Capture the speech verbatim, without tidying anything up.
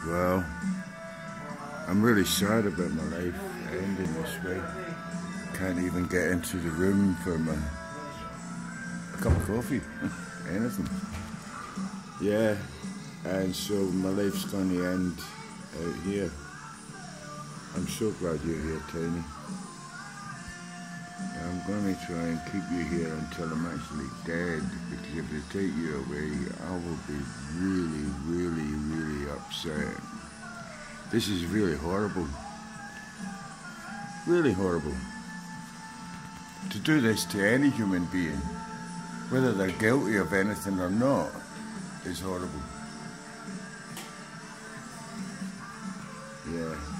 Well, I'm really sad about my life ending this way. Can't even get into the room for my a cup of coffee, anything. Yeah, and so my life's going to end out here. I'm so glad you're here, Tiny. I'm going to try and keep you here until I'm actually dead, because if they take you away, I will be really, really, really upset. This is really horrible. Really horrible. To do this to any human being, whether they're guilty of anything or not, is horrible. Yeah.